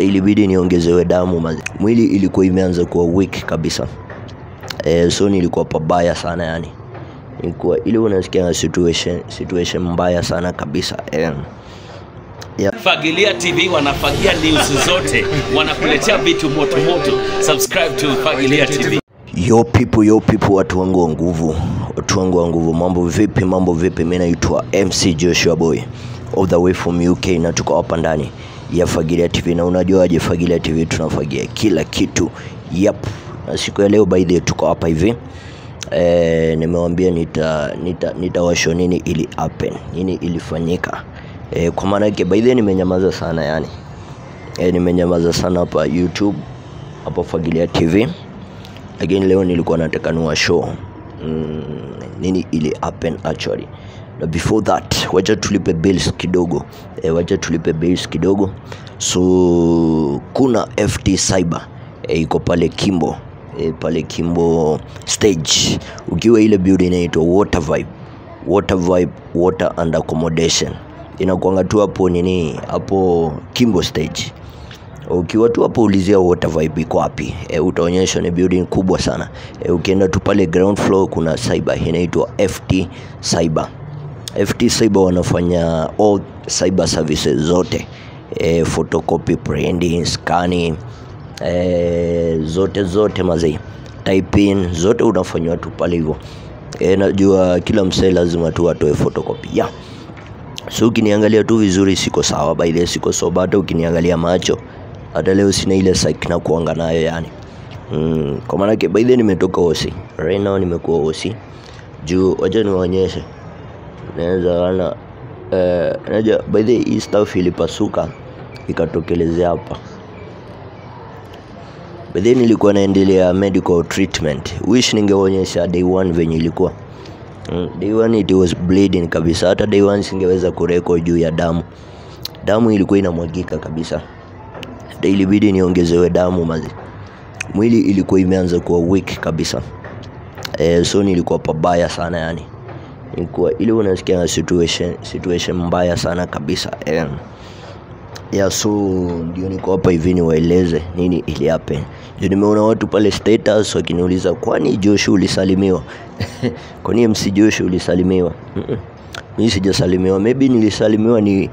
ilibidi niongezewe damu mwili ilikuwa imeanza kuwa weak kabisa. So nilikuwa pabaya sana yani. Nilikuwa ile unasikia situation mbaya sana kabisa. Fagilia TV wanafagia news zote, wanakuletea vitu moto moto. Subscribe to Fagilia TV. Yo people, watu wangu wa nguvu, mambo vipi? Mimi naitwa MC Joshua Boy all the way from UK na tuko hapa ndani ya Fagilia TV. Na unajua aje Fagilia TV tunafagia kila kitu. Na siku ya leo by the way tuko hapa hivi. Nimewaambia nitawasho nini ili happen, nini ilifanyika. Kwa maana yake by the way nimenyamaza sana yani. Nimenyamaza sana hapa YouTube, hapa Fagilia TV. Again leo nilikuwa nataka niwashow nini ili happen actually. But before that wacha tulipe bills kidogo. So kuna FT Cyber iko pale Kimbo, Kimbo stage. Ukiwa ile building inaitwa Water Vibe Water and Accommodation, inakuanga tu hapo nini, hapo Kimbo stage. Ukiwa tu hapo ulizia Water Vibe iko wapi, utaonyeshwa ni building kubwa sana. Ukienda tu pale ground floor kuna cyber inaitwa FT Cyber. FT Cyber wanafanya all cyber services zote, photocopy, printing, scanning, zote mazee, typing zote unafanywa tu pale hivyo. Najua kila msee lazima tu atoe photocopy. So ukiniangalia tu vizuri siko sawa by the siko soba, hata ukiniangalia macho hata leo sina ile psych na kuanga nayo yani. Kwa maana yake by the nimetoka OC. Right now nimekuwa OC. Juu wacha niwaonyeshe. Naweza by the hii stuff ilipasuka ikatokelezea hapa. By the nilikuwa naendelea medical treatment. Wish ningeonyesha day 1 venye ilikuwa. Day 1 it was bleeding kabisa. Hata day 1 singeweza kurecord juu ya damu. Damu ilikuwa inamwagika kabisa. Ilibidi niongezewe damu mwili ilikuwa imeanza kuwa weak kabisa. So nilikuwa pabaya sana yani. Nilikuwa ile unasikia situation mbaya sana kabisa. So ndio niko hapa hivi niwaeleze nini ili happen. Ndio nimeona watu pale status wakiniuliza kwani Joshua ulisalimiwa? Kwani MC Joshua ulisalimiwa? Mimi sijasalimiwa. Maybe nilisalimiwa ni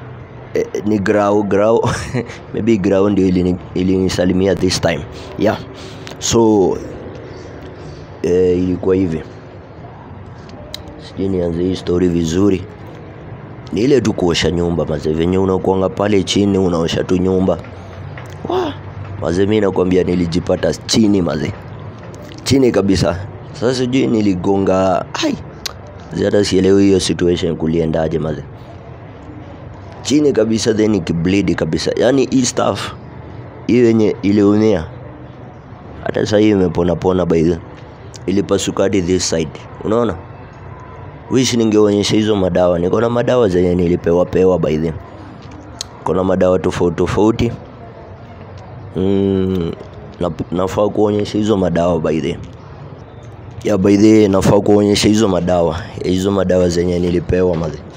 grau maybe grau ndio ilinisalimia this time. So ilikuwa hivi. Sijui nianze hii story vizuri. Ni ile tu kuosha nyumba venye unakuanga pale chini unaosha tu nyumba. Mimi nakwambia nilijipata chini kabisa. Sasa sijui niligonga hata sielewi hiyo situation kuliendaje chini kabisa, then ikibleed kabisa. Yani hii stuff hiyo yenye iliumia hata sasa hivi imepona by the ilipasuka hadi this side. Unaona? Wish ningeonyesha hizo madawa. Niko na madawa zenye nilipewa by the. Kuna madawa tofauti. Nafaa kuonyesha hizo madawa by the. By the nafaa kuonyesha hizo madawa zenye nilipewa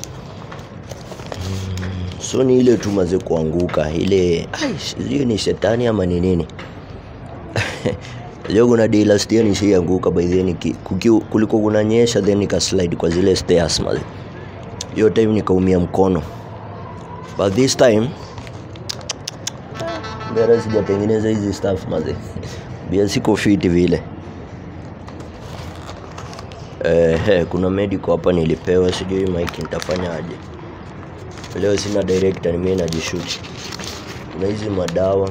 So ni ile tu kuanguka ile sijui ni shetani ama ni nini. Leo kuna day last year nishianguka by the kuliko kunanyesha, then nika slide kwa zile stairs hiyo time nikaumia mkono. But this time bora sijatengeneza hizi stuff bia siko fit vile. Kuna medical hapa nilipewa, sijui mic nitafanya aje. Leo sina director, ni mimi najishoot. Kuna hizi madawa,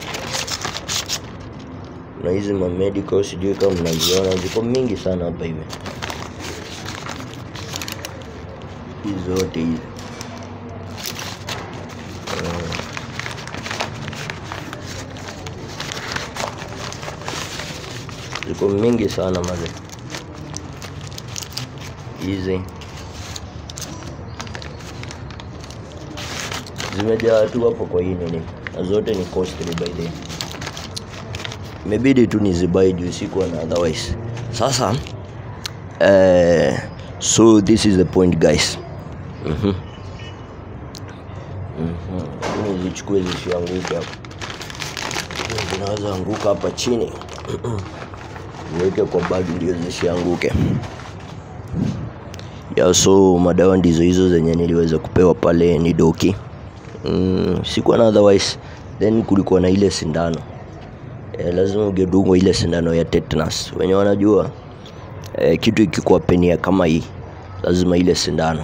na hizi medical, sijui kama mnaziona ziko mingi sana hapa hivi. Hizo zote hizi ziko mingi sana hizi zimejaa tu hapo kwa hii nini. Na zote ni costly by the. Imebidi tu nizibai juu sikuwa na otherwise. Sasa so this is the point guys. Nizichukue zisianguke hapo. zinaweza anguka hapa chini. Niweke kwa bag ndio zisianguke. So madawa ndizo hizo zenye niliweza kupewa pale ni doki. Sikuwa na otherwise. Then kulikuwa na ile sindano. Lazima ungedungwa ile sindano ya tetanus. Wenye wanajua kitu ikikuwa penia kama hii, lazima ile sindano.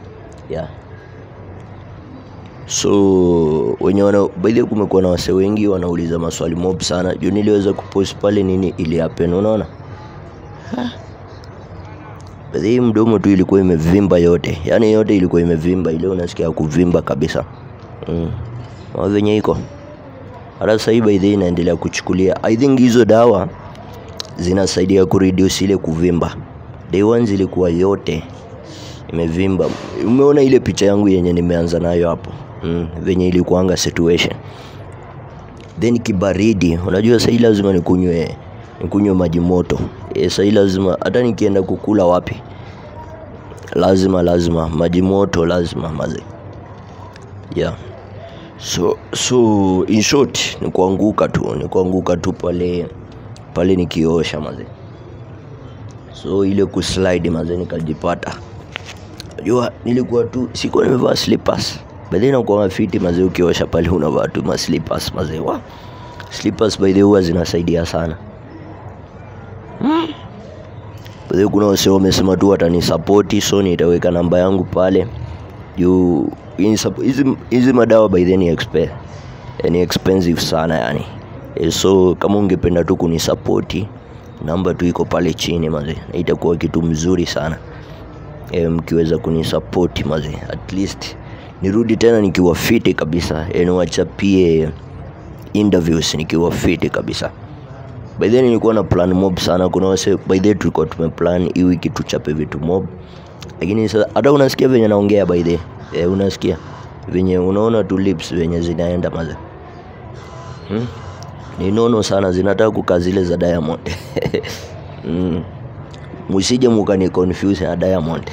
So wenye by the way kumekuwa na wase wengi wanauliza maswali mob sana. Juu niliweza kupost pale nini ili happen, unaona? Hii mdomo tu ilikuwa imevimba yote. Yaani yote ilikuwa imevimba, ile unasikia kuvimba kabisa. Venye iko. Hata sasa hivi by the way inaendelea kuchukulia. I think hizo dawa zinasaidia kureduce ile kuvimba. Day one ilikuwa yote imevimba. Umeona ile picha yangu yenye nimeanza nayo hapo. Venye ilikuanga situation. Then kibaridi, unajua sasa lazima nikunywe maji moto. Sasa lazima hata nikienda kukula wapi, lazima maji moto lazima maze. So in short ni kuanguka tu pale nikiosha maze. So ile kuslide maze nikajipata. Unajua nilikuwa tu sikuwa nimevaa slippers. Baadaye nakuwa fiti maze, ukiosha pale unavaa tu ma slippers maze. Slippers by the way zinasaidia sana. Baadaye kuna wase wamesema tu watanisupport, so nitaweka namba yangu pale. Juu hizi madawa by the ni expensive sana yani. So kama ungependa tu kunisupport, namba tu iko pale chini maze. Itakuwa kitu mzuri sana. Mkiweza kunisupport maze, at least nirudi tena nikiwa fit kabisa. Niwachapie interviews nikiwa fit kabisa. By the way nilikuwa na plan mob sana. Kuna wase by the way tulikuwa tumeplan hii wiki tuchape vitu mob. Lakini sasa hata unasikia venye naongea by the way. Unasikia venye unaona tu lips venye zinaenda maze. Ni nono sana, zinataka kukaa zile za Diamond. Msije mkani confuse na Diamond.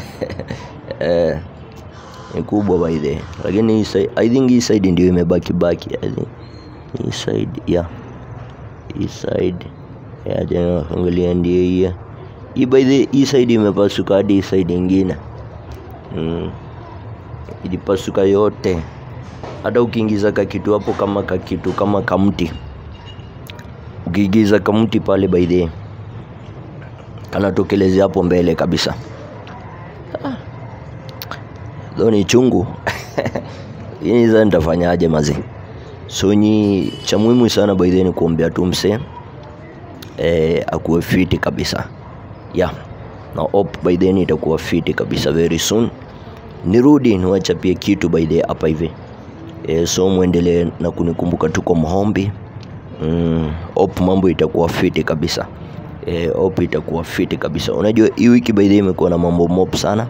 Ni kubwa by the way. Lakini I think hii side ndio imebaki. I think hii side hii side jana angalia ndio hii. Hii by the hii side imepasuka hadi hii side nyingine. Ilipasuka yote. Hata ukiingiza kitu hapo kama kamti. Ukiingiza kamti pale by the kanatokelezea hapo mbele kabisa. Ni chungu. Hii sasa nitafanyaje mazi? So ni cha muhimu sana by the way ni kuombea tu mse akuwe fit kabisa. Na hope by the way itakuwa fit kabisa very soon. Nirudi niwachapie kitu by the way hapa hivi. So muendelee na kunikumbuka tu kwa maombi. Hope mambo itakuwa fit kabisa. Hope itakuwa fit kabisa. Unajua hii wiki by the way imekuwa na mambo mob sana.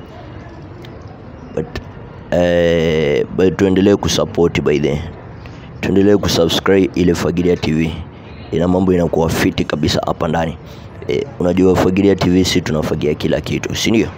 But tuendelee kusupport by the way. Tuendelee kusubscribe ile Fagilia TV. Ina mambo inakuwa fit kabisa hapa ndani. Unajua Fagilia TV si tunafagia kila kitu, si ndio?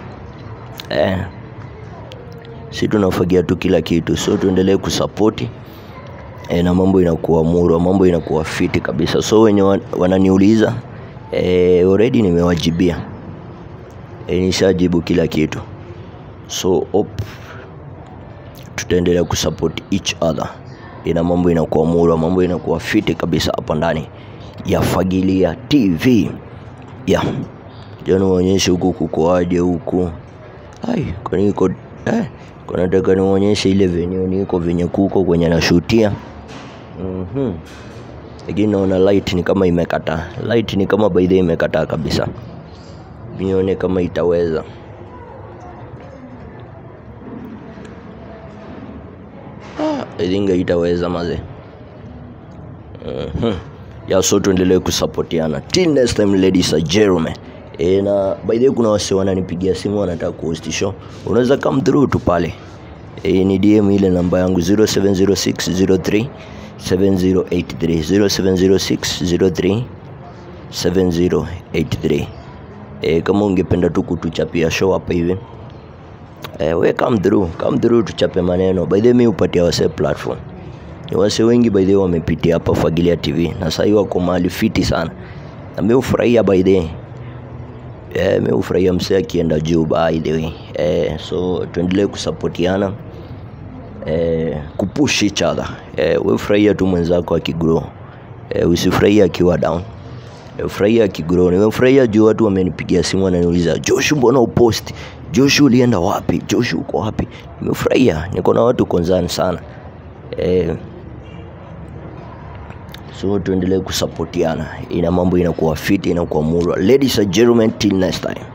Si tunafagia tu kila kitu. So tuendelee kusupport. Na mambo inakuwa muro, mambo inakuwa fit kabisa. So wenye wananiuliza already nimewajibia. Nishajibu kila kitu. So hope tutaendelea kusupport each other. Ina mambo inakuwa muro, mambo inakuwa fit kabisa hapa ndani ya Fagilia TV. Jana waonyeshe huku kukoaje huku. Kwani iko kwa nataka nionyeshe ile venue niko venye kuko kwenye na shootia. Lakini naona light ni kama imekataa. Light ni kama by the imekataa kabisa. Nione kama itaweza. I think itaweza maze. So tuendelee kusupportiana. Till next time ladies and gentlemen. Na by the way kuna wase wananipigia simu wanataka kuhost show. Unaweza come through tu pale. Ni DM ile namba yangu 070603 7083 070603 kama ungependa tu kutuchapia show hapa hivi, we come through tuchape maneno. By the way upatia wase platform. Ni wase wengi by the way wamepitia hapa Fagilia TV na sasa wako mahali fiti sana. Na mimi ufurahia by the way. Mimi ufurahia msee akienda juu by the way. So tuendelee kusupportiana. Kupush each other. Wewe furahia tu mwenzako akigrow. Usifurahia akiwa down. Furahia akigrow. Nimefurahia juu watu wamenipigia simu wananiuliza, "Joshua mbona upost? Joshua ulienda wapi? Joshua uko wapi?" Nimefurahia. Niko na watu concern sana. So tuendelee kusupportiana. Ina mambo inakuwa fit, inakuwa murwa. Ladies and gentlemen, till next time.